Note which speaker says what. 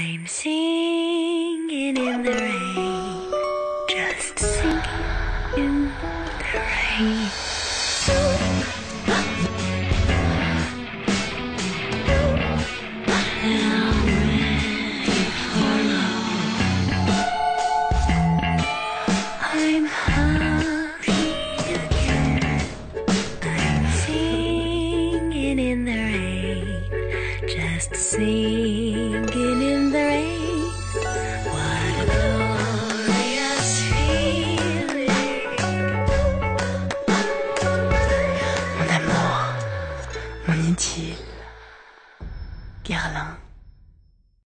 Speaker 1: I'm singing in the rain, just singing in the rain. And I'm ready for love. I'm happy again. I'm singing in the rain, just singing.